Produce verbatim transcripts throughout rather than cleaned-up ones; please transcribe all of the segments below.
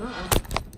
Uh-uh.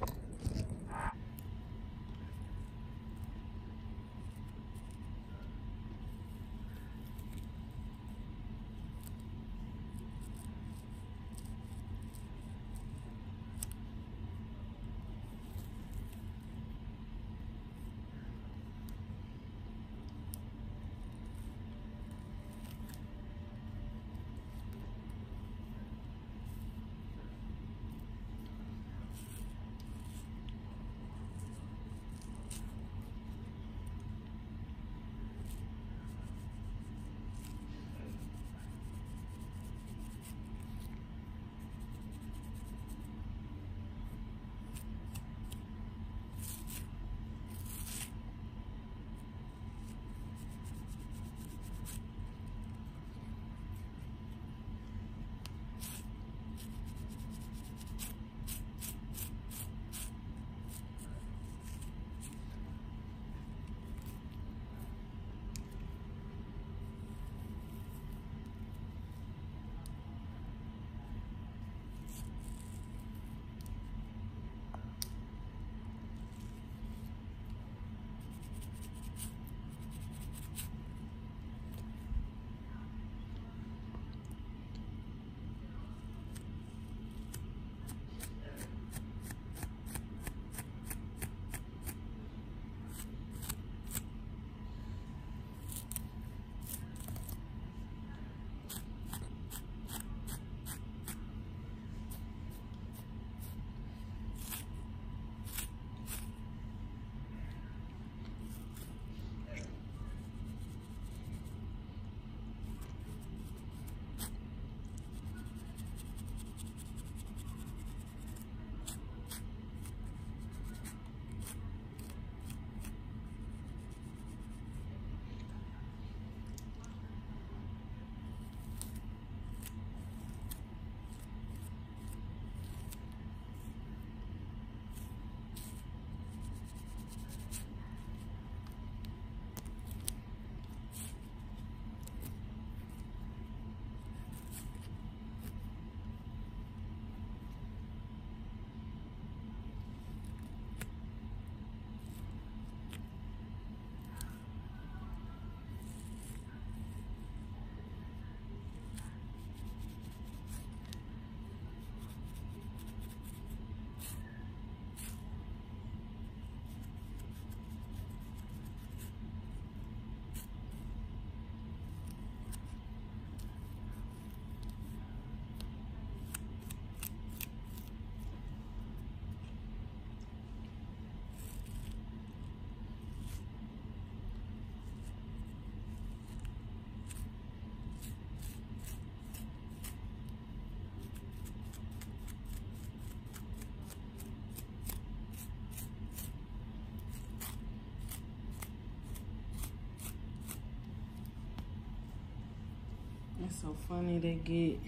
It's so funny they get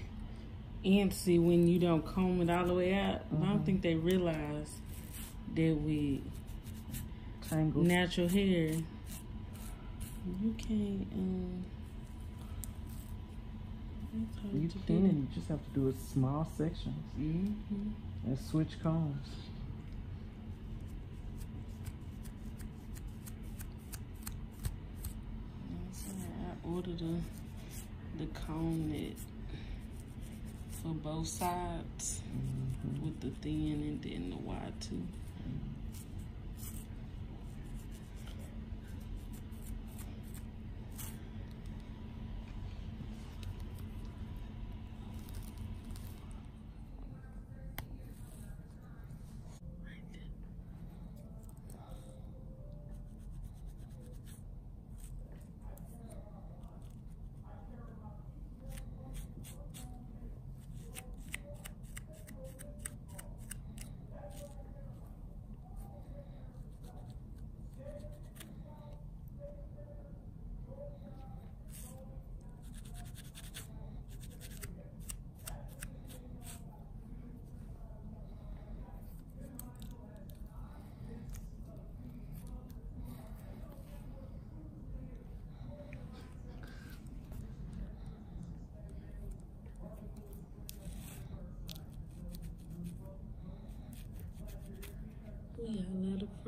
antsy when you don't comb it all the way out. Mm-hmm. I don't think they realize that with Tangled. natural hair, you can't. Um, you can. You just have to do it small sections mm-hmm. and switch combs. I ordered a. the comb that for both sides mm-hmm. with the thin and then the wide too. Mm-hmm.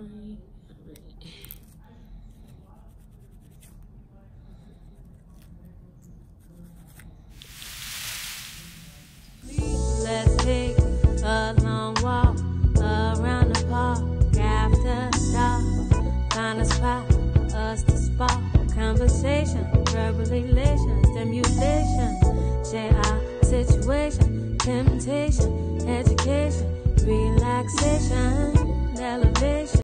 free. Let's take a long walk around the park after dark. Find a spot for us to spark conversation, verbal elation, stimulation. Share our situation, temptation, education, relaxation, elevation.